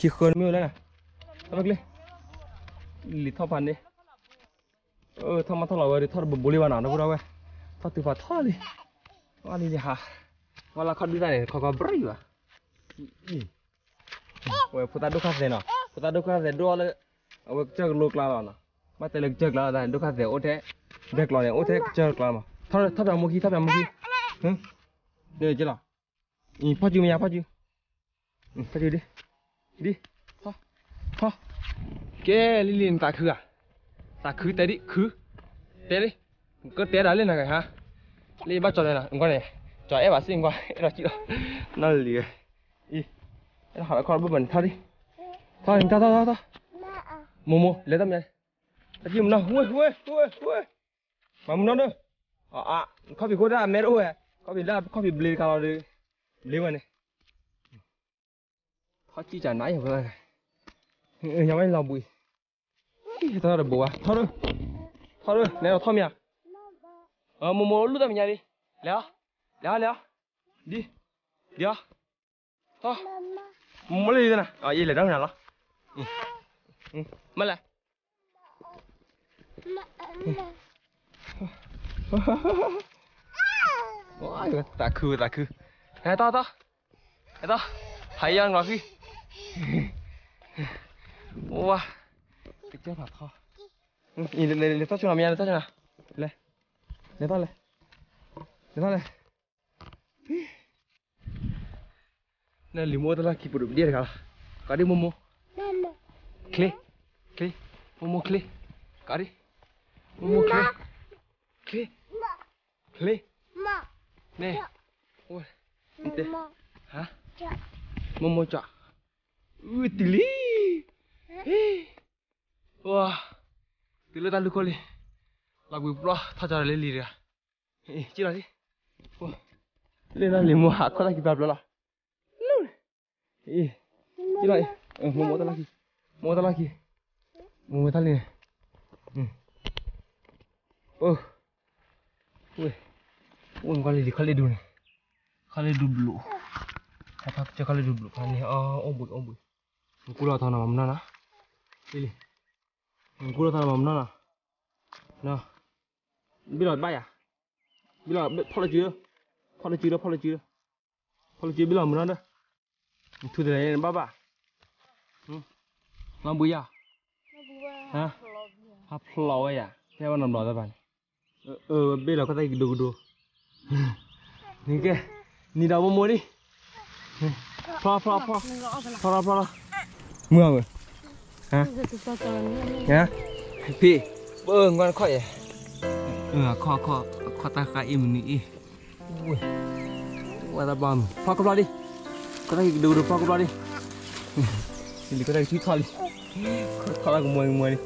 ขี้เขินมือแล้วนะทำไมเลยลิท่อพันดิท่อมาท่อเราเลยท่อบุหรี่วันนั้นนะพวกเราเว้ยท่อตัวฟ้าท่อเลยว่านี่ฮะว่าเราเขาดูได้เนี่ยเขาก็บริวะเว้ยพุทธดูข้าเสียเนาะพุทธดูข้าเสียดูอะไรเอาเจอลูกเราเนาะมาแต่เล็กเจอเราได้ดูข้าเสียโอเทเด็กเราเนี่ยโอเทเจอเรามาท่อแบบมุกี้ท่อแบบมุกี้เนี่ยเจ้าล่ะพ่อจูมียาพ่อจูพ่อจูดิพ่อแกลิลินตาคือแต่ดิคือแต่ดิก็แต่ได้เลยนะไงฮะรีบมาจอดเลยนะงั้นเนี่ยจอดเอ๋บ้าสิงั้นเราจีเรานั่นเลยเราหาคนบุบมันท่าดิท่าโมเลยทำไงตะกี้มันน่ะเว้ยมามึงนั่นเด้อเขาไปโคตรแม่รู้เหรอเขาไปเบลีกันเราเลยเลี้ยงมันเนี่ยเขาจีจ่าไหนเหรอยังไม่เราบุยท่าเดือบบัวท่าเดือเนี่ยเราท่ามีอ่ะโมรู้ทำยังไงดิแล้วดิเดี๋ยวท่าโมเลยนะยี่เลยได้ไหมล่ะมาเลยว้ายตาคือเฮ้ยต่อหายยังหรอพี่ว้าติดเจ้าผัดท่อนี่เลยต่อช่วยนะเลยต่อเลยนั่นลิโม่ตัวละกี่ปุ่มเดียร์กันการดิโมคลีโมคลีการดิโมคลีเนี่ยโอ้ยนี่เต้ฮะโมจ่าติลีว้าติลีตาลุกเลยลากุปลาท่าจาเลยลีเรียจีราสิเลยนะลิโม่หักคนละกี่แบบละจีราโมตาลากีโมตาลีโอ้ยก็เลยดูเนี่ยเขาเลยดูบลูครับจะเขาเลยดูบลูkanนี่ombuyกูเราทำน้ำมันนะนี่กูเราทำน้ำมันนะนะบิลล์ใบอ่ะบิลล์พอละจื้อบิลล์มันนั่นเด้อทุเรียนบ้าลำบุยอ่ะฮะฮับพลอยอ่ะแค่ว่าน้ำร้อนได้ป่ะบิลล์ก็ได้ดูนี่แกนี่ดาวโมดิพอเมื่อเลยฮะเนี่ยพี่กันค่อยข้อตาคาอิมนี่ว่าตาบอมพอกับเราดิก็ได้ดูพอกับเราดินี่ก็ได้ที่ทอดทอดกับมวยดิ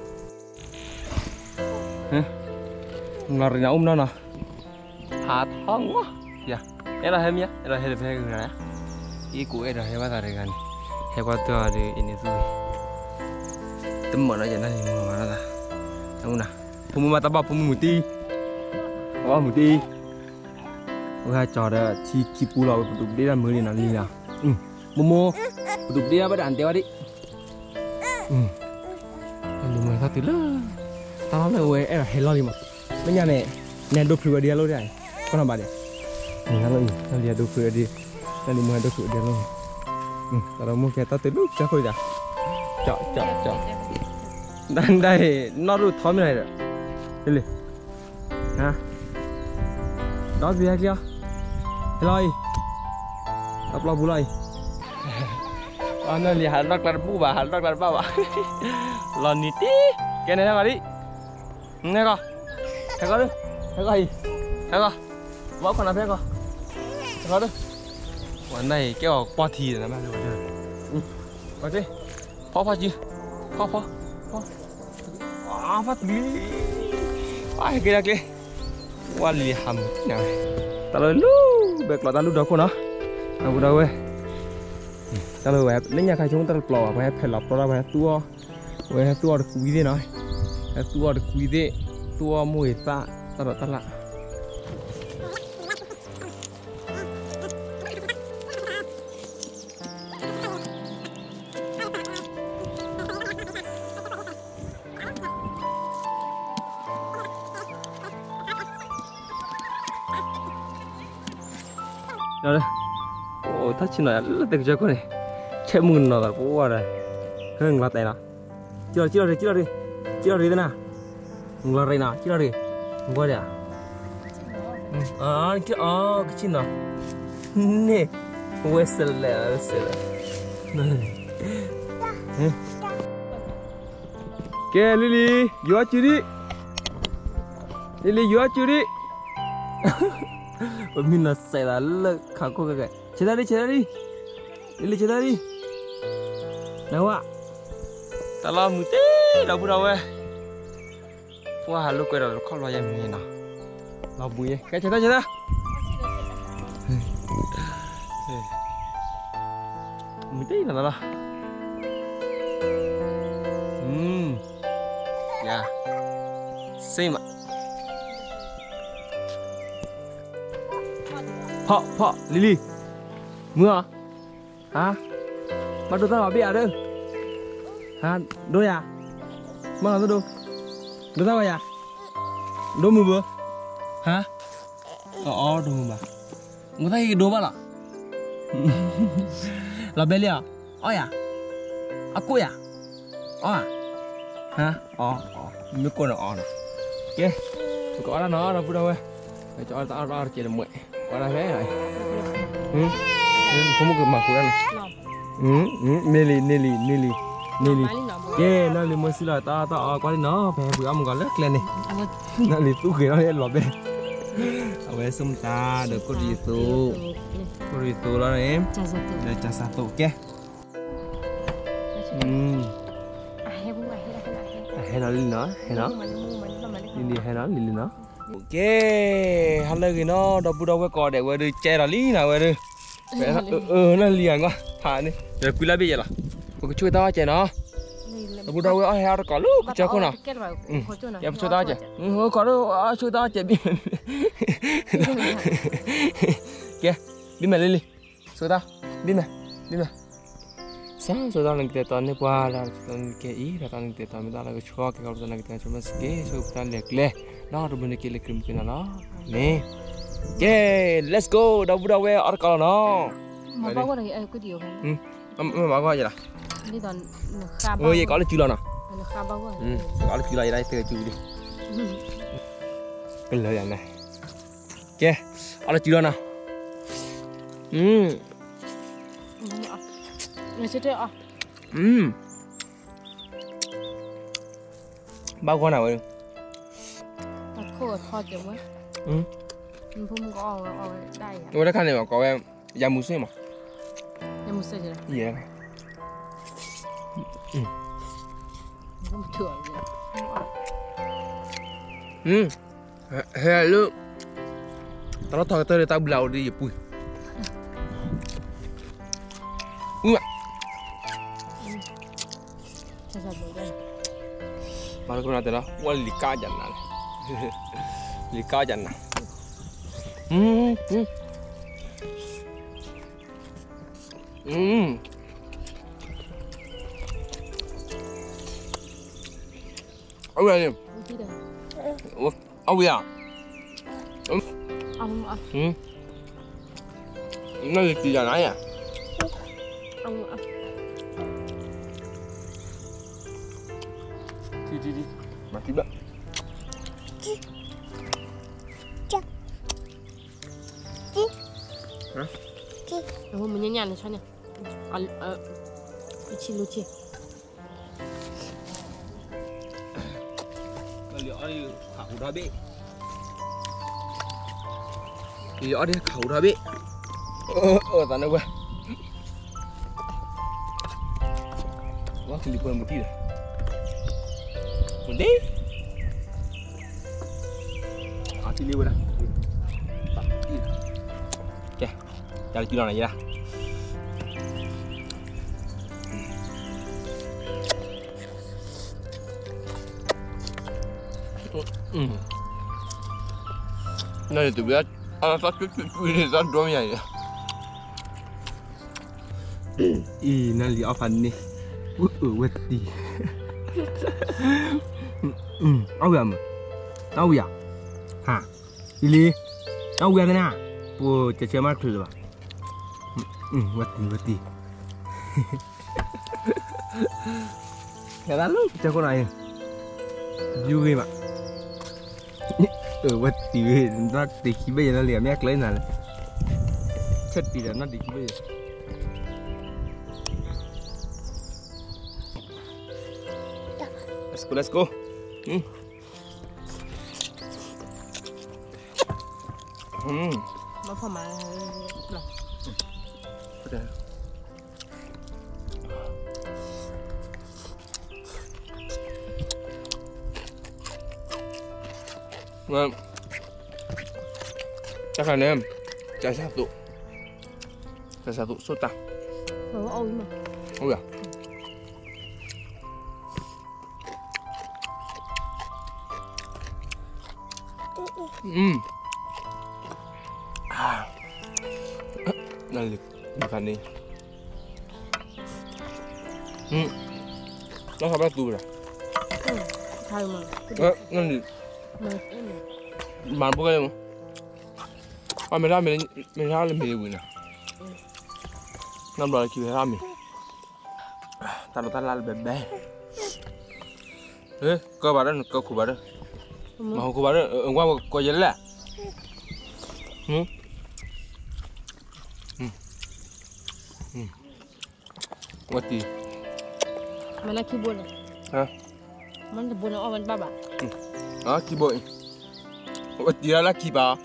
ฮะงานเรานั่นน่ะหาท้องวะอย่าเราเห็นมั้ยเราเห็นเป็นไงนะอีกูเราเห็นว่าอะไรกันเห็นว่าตัวดีอินนี่สุดตั้มมันอะไรนั่นนี่มันอะไรเอาหน่ะผมมาตะบ้าผมมุตีว่าจอดที่คีปูเราปุบเดียมือนี่นั่นนี่นะโมปุบเดียไปด่านเดียวดิดูมือเขาติดเลยตอนนั้นเลยเห็นเราดิมั้งไม่ยังเนี่ยดูพลูเดียเราได้ก็ทำแบบนี้นี่นั่นเลยนั่นเดียดูพลูเดียนั่นดูมือดูพลูเดียเราแต่เราโมแค่ตัดติดลูกจะคุยจ้ะเจาะได้นอรูท้อไม่ได้เลยเลยฮะดอสเบียร์เดียวเฮ้ยรับเราบุไรนั่นเลยหันรักกันปูบ่าหันรักกันป้าวะรอนิตี้แกเนี่ยนะดิเนี่ยก็เฮ้ยว่าคนนั้นเพ่ก็เฮ้ยวันไหนแกออกปอทีนะแม่ดูวันเดียวมาสิพ่อจีพ่อพัดบีไปกินอะไรวันเลี้ยงเนี่ยตลอดลูเบกหลอดตลอดดอกคนนะเอาบุญเอาเว้ยตลอดแบบนี่ยังใครชงตลอดปลอกไปให้เผ็ดหลับปลอกไปตัวคุยได้หน่อยตัวคุยได้ตัวมวยตาตลอด đây ồ thắt chân này là được chưa con này chạy mừng nó là bố rồi hơn là tay nào chưa đi thế nào là đây nào chưa đi qua đây à cái chân nào nè wesel ke Lily you chưa đi mình là sẽ là khá cô cái chơi đi Lily chơi đi đâu ạ ta lo mù tê đâu bữa đâu ấy qua hà lúc quay đầu không lo em như nào lo bùi cái chơi ta mù tê là nó yeah same ạ Phọ Lily mưa hả bắt đầu tao bảo bịa đây hả đôi à mang làm đâu đôi tao vậy à đôi mưa bữa hả đôi mưa mà người ta đôi bao là bê lià ôi à cô à hả mấy con nó nè kia có là nó đâu đâu ơi cho tao ra chỉ là mẹ có là thế rồi không có cái mặt của anh Nelly yeah nó liền mới xin lỗi tao có đi nó về bữa ông còn lắc lên này nó liền tú kia nó lên lọt bên ở bên sông ta được có gì tu đó này em để trả satu kia hay nó lên nữa hay nó Lily nó ok hắn lấy cái nó đâu cái cò để qua đi che là lý nào qua đi nó liền quá thả đi rồi quy lại bây giờ là cái chui to che nó đâu cái heo nó có lúc cho con nào em chui to che có đâu chui to che biết kia biết mày Lily chui to biết mày sáng rồi tao cái tao này qua là cái ý là tao cái tao mình tao là cái chua cái câu tao cái chua mà cái số tao lẹ đó rồi mình cái krim cái nó nè yeah let's go đâu về ở câu nó mà bao cái này cái điều không mà bao cái gì là đi toàn khá bao vậy có là chưa nào khá bao có là chưa đây từ chưa đi cái lời này ok ở là chưa nào người chơi à bao con nào vậy khô thò chừng quá không có đây à tôi đã khăn này mà có em da mù xê mà da mù xê gì vậy không thừa gì hello tao nói thôi tao blau đi bùi mà nó còn là nó lika dần nè lika dần nè ông này ông gì à ông nó là gì giờ nãy à ông đi mà tiếp đợi ông mình nhàn này sao nhỉ Luchi liệu đi khẩu đó bị liệu đi khẩu đó bị tao nói qua quá thì quên một tí rồi một tí thì liu đây ok chào chị này ra này tụi biết ăn sát chút thì ra đôi này này li off ni wet đi tao ya ha Lily tao ya thế nào chơi chơi mát thử rồi Wati. Cái đó lúc cho con này vui mà. Wati nó thì khi bây giờ nó liềm nhắc lấy này. Chết đi là nó đi khi bây giờ. Let's go. Mà phở mà là Đây. Vâng. Chắc anh em chả satu sốt ta. phở ôi mà. Ôi à. Nalik makan nih. Nó sao bắt tu rồi? Thay mà. Nalik. Mà Bạn bố cái mà mình ra là mình vui nè. Năm rồi kêu ra mình. Ta là bebe. Ê, có bà đó, có cụ bà đó. Mà cụ bà đó, ở ngoài có gì lạ? Wati. mana keyboard? Hả? Mana keyboard orang baba? Keyboard. Wati là keyboard.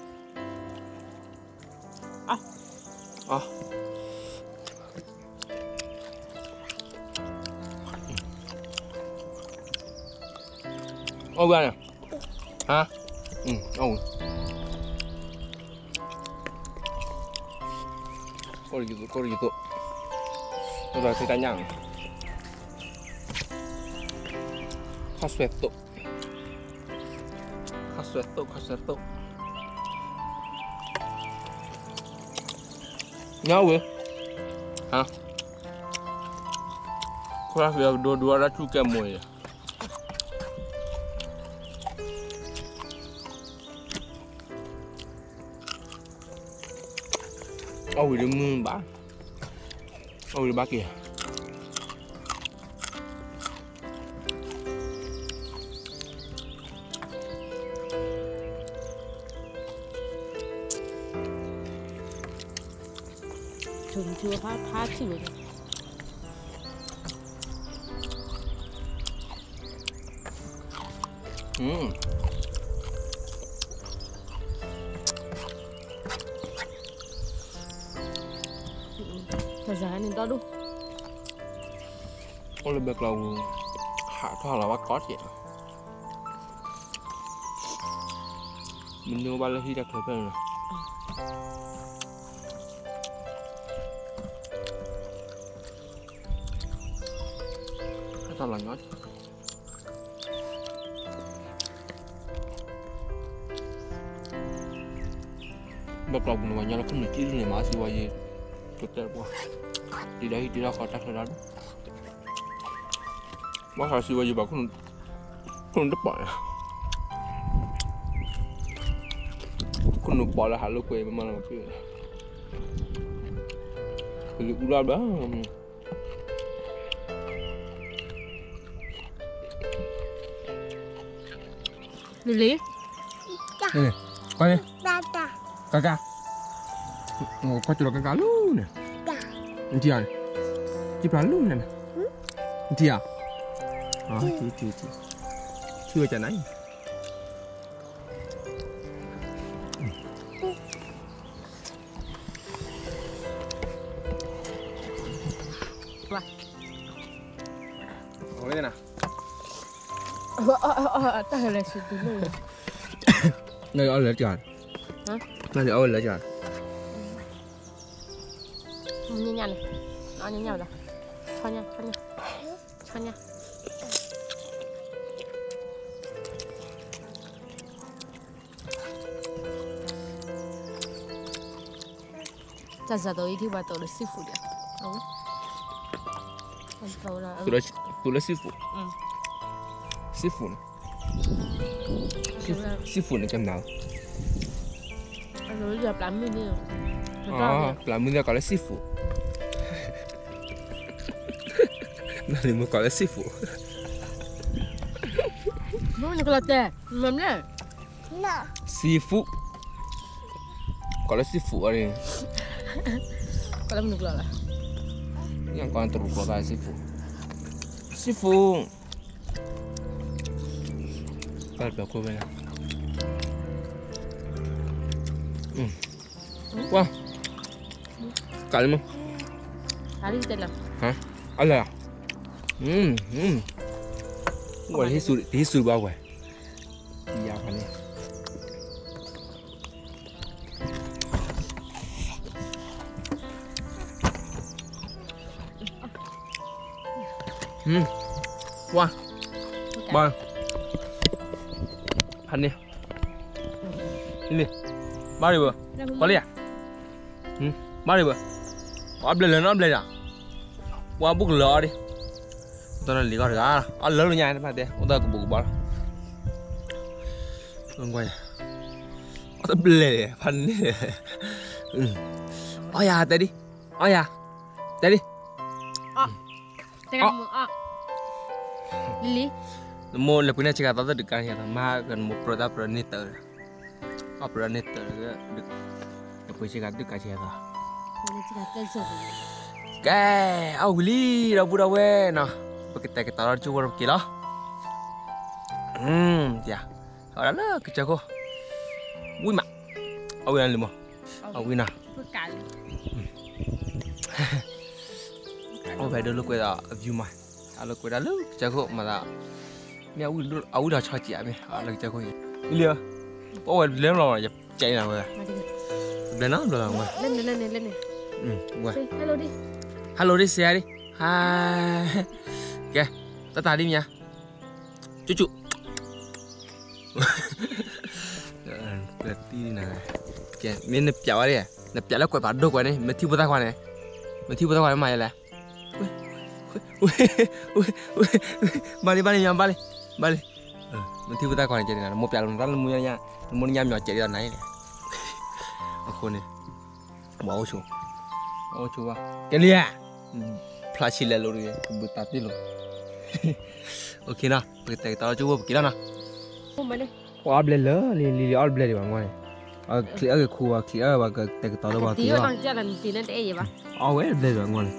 Ô ra nè. Hả? Ô. Có gì tụ. Bây giờ kita nyang. Kasueto. Nhau vậy? Hả? Có việc dua ra chu kem mùi. Ôi đừng bá. Ôi bá kìa. Thường chưa phá chữ rồi. Thật ra nên đó đúng. Con lebih kalau hak lawak kos ya. Menu bala hidak lepas ni. Kata langat. Bapak pun banyak lah pun kiri ni masih wajib kita buat. Tidak kotak lah. Makasih wajib aku depan ya. Aku lupa lah halu kue mana macam ni. Beli ular dah. Lili? Ni, kau ni? Kakak. Oh, kau tu kakak lu ni. Nanti an. Kita lu ni. Nanti ah. Chưa chả nấy. Ngồi đây nào. Ta hơi là sự tình luôn. Nơi ở lỡ trời. Hả? Nơi ở lỡ trời. Nhanh nhanh này. Nó nhanh nhau rồi. Thôi nha. Giờ tôi thì bà tôi là sư phụ đấy. Tôi là sư phụ. Sư phụ này trong nào? Rồi giờ làm mình đi. Làm mình ra gọi là sư phụ. นั่นมันก็เลยซีฟูนู่นก็แล้วแต่มันเนี่ยซีฟูก็เลยซีฟูอะไรก็แล้วมันก็แล้วยังก่อนตรุกก็ซีฟูก็แบบคุยไปนะว้าไก่มั้งอะไรที่เจ็ดล่ะฮะอะไรอ่ะวันที่สุดบ้าเว้ยยาวขนาดนี้ว้าบ้าพันนี่นี่บ้าดิบ่บ้าเลยอ่ะบ้าดิบ่อับเลยนะอับเลยอ่ะว่าบุกเหลือดิตอนนั้นลีก็ได้อันเหลือเลยไงนะพี่เด้อุตส่าห์บุกบ้าลงไปอับเลยพันนี่อ๋อยาแต่ดิอ๋อยาแต่ดิอ๋อแต่กันมึงอ๋อลิลี่ mau lebih nak cakap tadi dekat ya, mah kan mau produk niter, produk niter ke, lebih cakap dekat siapa? Mau cakap terus. Keh, aku beli dah budak we, nah, kita taruh cuba kilo. Ya, orang lah kerja ko, wih mak, aku yang lima, aku nak. Aku pada dulu kita view mah, kalau kita dulu kerja ko malah. Ni aku dah caci apa? Lagi jago ni. Ini ya. Oh, lem lah, ya cai nak apa? Lem lah, lem lah. Lem. Wah. Hello di. Hello di, saya di. Hai. Okay, tata di ni ya. Cucu. Berarti nah. Okay, ni nak piak apa dia? Nak piak lah kau padu kau ni. Mesti buat kau ni. Mesti buat kau ni macam lah. Balik yang balik. Balik. Nanti kita kau ni jadi nak. Mau piala nonton, mau nyam jadi dan naik. Aku ni, mau coba. Kelia, flashil lalu ni, kebutat ni lo. Okey nah, kita tahu coba kira nah. Mana? Oh, abel lah, li abel di bang mana? Clear ke kuah, clear baga kita tahu baga. Dia orang jalan tinan eh ba. Awal abel bang mana?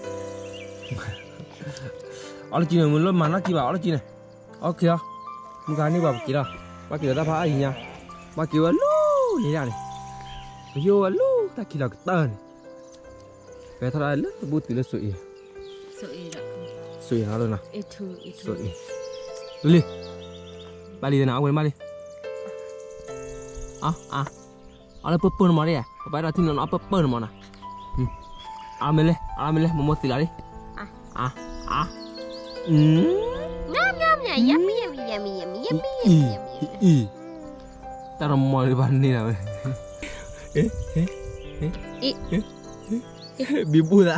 Orang Cina mula mana kiba orang Cina? Okey ah, muka ni bapa kira dah apa aja? Bapa kira lu ni dah ni. Yo lu tak kira ketan. Betul lah, sebut bila sui. Sui halu na. Itu. Sui. Luli, balik na awal balik. Ada apa nama dia? Apa ada tinggal apa nama? Ameleh, mau tilari. Yummy. Taruh mau di mana ni lah? Bibu lah.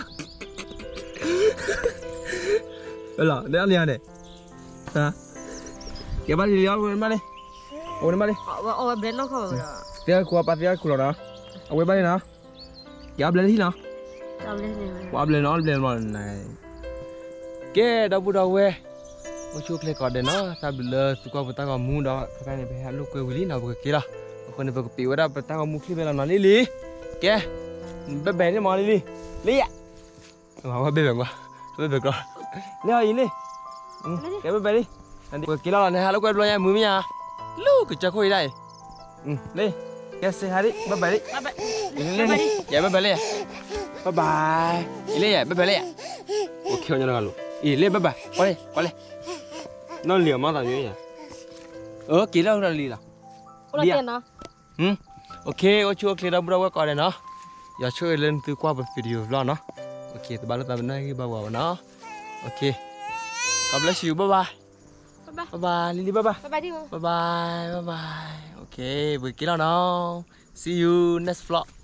Alah, dia ni ada. Ha? Kita balik dia awal balik. Awal balik. Oh, blend kau. Dia kuah apa dia kulah dah. Awal balik nah. Kita blend sini nah. Blend mana? Okay, dah budak weh. Macam klik kau deh na, tabila suka betah kamu dah kakak ni behal lu kau beli na bukan kira. Aku ni bukan piwa dah betah kamu klik bela na lili. Okay, bebe ni mana lili? Liya. Apa bebe gua? Bebe kau. Lihat ini. Okay bebe ni. Nanti bukan kira lah ni halu kau belanja mumi ya. Lu kerja kau ini. Li. Okay sehari bebe ni. Ini. Ya bebe ni. Bye bye. Ini ya bebe ni. Okay orang nak lu. Ini bebe. Boleh. Nó liều mà tao nhớ nhỉ? Kỹ đâu là lì là? Đi à? Ok, ô chưa kỹ đâu đâu coi này nó. Giờ chơi lên từ qua một video vlog nó. Ok, từ bao lâu tao bên đây bao vào nó. Ok. God bless you, bye bye. Lily bye bye. Bye bye. Ok, buổi kỹ đâu nào? See you next vlog.